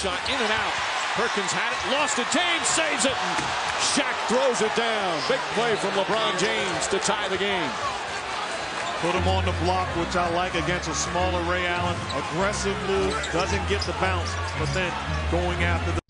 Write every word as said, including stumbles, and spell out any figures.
shot in and out. Perkins had it, lost it. James saves it. And Shaq throws it down. Big play from LeBron James to tie the game. Put him on the block, which I like against a smaller Ray Allen. Aggressive move, doesn't get the bounce, but then going after the